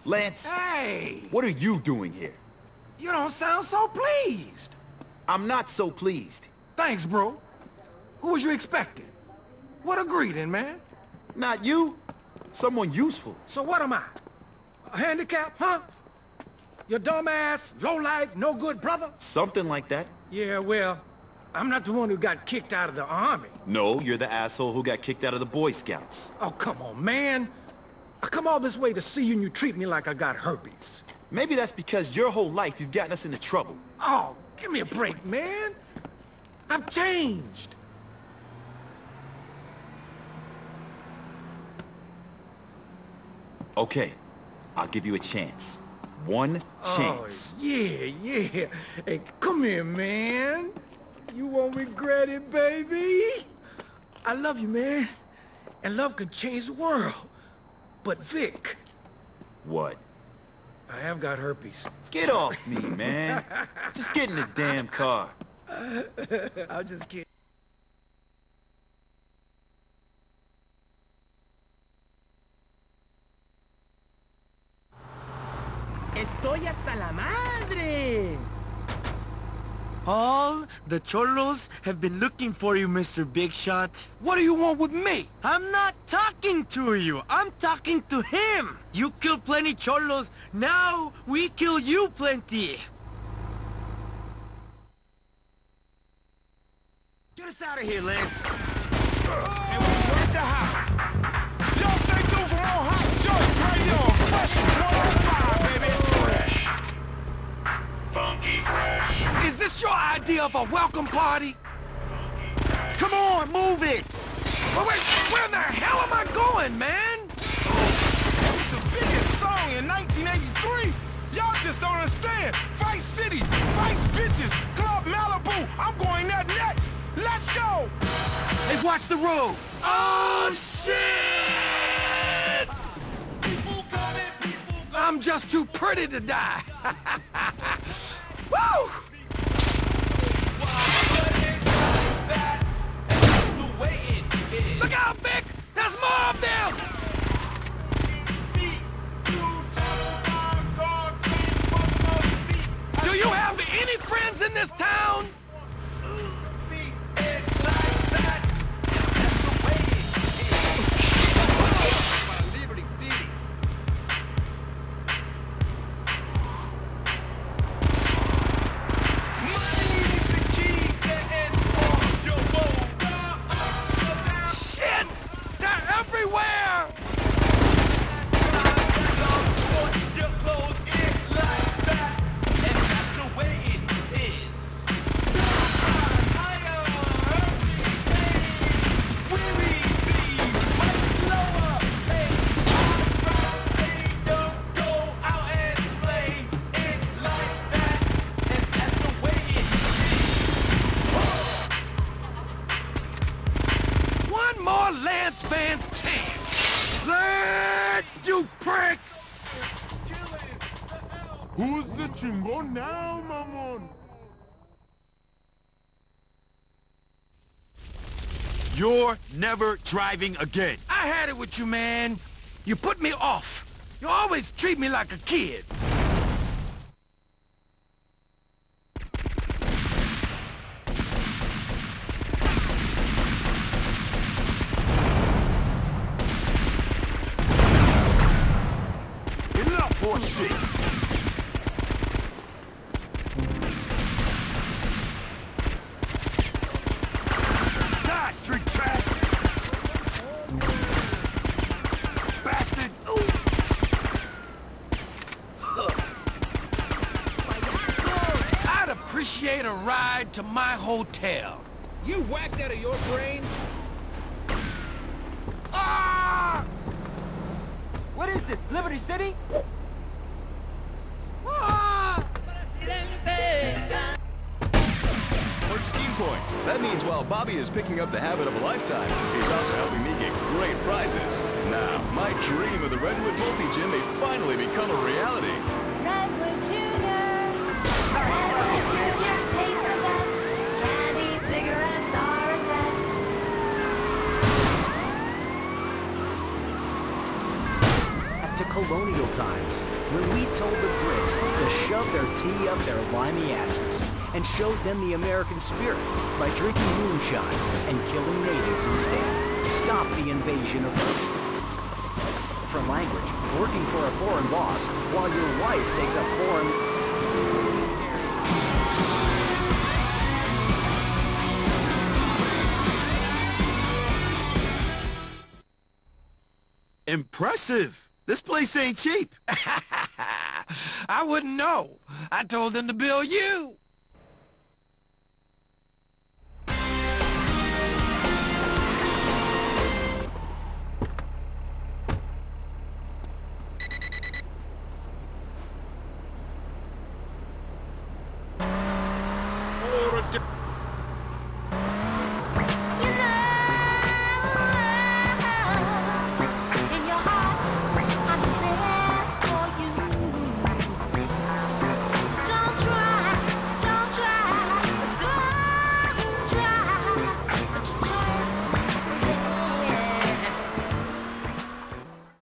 Lance, Hey! what are you doing here? You don't sound so pleased. I'm not so pleased. Thanks, bro. Who was you expecting? What a greeting, man. Not you. Someone useful. So what am I? A handicap, huh? Your dumbass, low-life, no-good brother? Something like that. Yeah, well, I'm not the one who got kicked out of the army. No, you're the asshole who got kicked out of the Boy Scouts. Oh, come on, man. I come all this way to see you and you treat me like I got herpes. Maybe that's because your whole life you've gotten us into trouble. Oh, give me a break, man. I've changed. Okay, I'll give you a chance. One chance. Oh, yeah. Hey, come here, man. You won't regret it, baby. I love you, man. And love can change the world. But Vic, What? I have got herpes. Get off me, man. Just get in the damn car. I'll just kidding. Estoy hasta la madre. All the cholos have been looking for you, Mr. Big Shot. What do you want with me? I'm not talking to you. I'm talking to him. You kill plenty cholos. Now we kill you plenty. Get us out of here, Lance. And we work the house. Y'all stay tuned for more hot jokes right here on Fresh 105, baby. Fresh. Funky Fresh. Is this your idea of a welcome party? Come on, move it. Wait, where in the hell am I going, man? That was the biggest song in 1983. Y'all just don't understand. Vice City, Vice Bitches, Club Malibu. I'm going there next. Let's go. Hey, watch the road. Oh, shit! I'm just too pretty to die. Woo! Look out, Vic! There's more of them! Do you have any friends in this town? Shit! They're everywhere! One more Lance Van's chance! Lance, you prick! Who's the chingon now, mamon? You're never driving again. I had it with you, man. You put me off. You always treat me like a kid. Enough horseshit. Die, street trash. Bastard. I'd appreciate a ride to my hotel. You whacked out of your brain? Ah! What is this, Liberty City? Ah! Earn scheme points. That means while Bobby is picking up the habit of a lifetime, he's also helping me get great prizes. Now, my dream of the Redwood Multi-Gym may finally become a reality. Redwood Junior. Redwood Junior tastes the best. Candy, cigarettes are a test. back to colonial times, when we told the Brits to shove their tea up their limey asses, and showed them the American spirit by drinking moonshine and killing natives instead. Stop the invasion of Earth. For language, working for a foreign boss, while your wife takes a foreign... Impressive. This place ain't cheap. I wouldn't know. I told them to bill you. Order